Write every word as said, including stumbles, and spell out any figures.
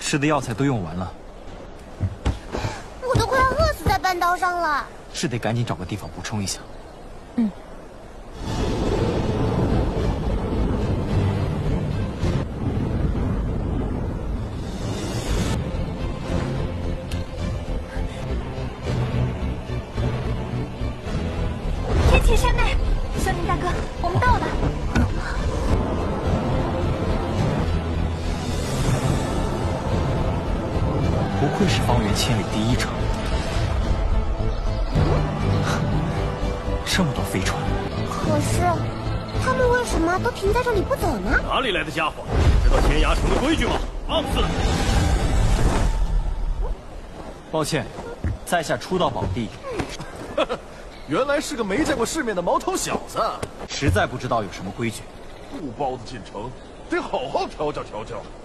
吃的药材都用完了， 我都快要饿死在半道上了。 是得赶紧找个地方补充一下。 嗯。 天启山脉，萧宁大哥，我们到了。 不愧是方圆千里第一城，这么多飞船。 可是，他们为什么都停在这里不走呢？ 哪里来的家伙？知道天涯城的规矩吗？放肆！ 抱歉，在下初到宝地。 原来是个没见过世面的毛头小子， 实在不知道有什么规矩。 布包子进城，得好好调教调教。